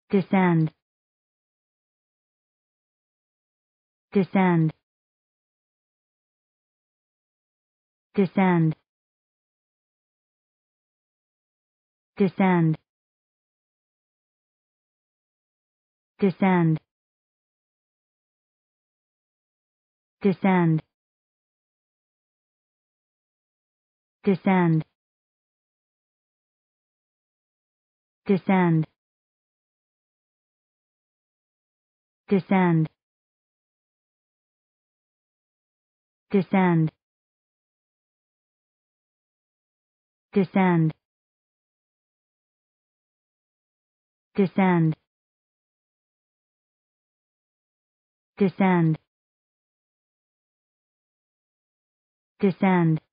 descend, descend, descend, descend, descend, descend, descend, descend, descend, descend, descend, descend, descend, descend,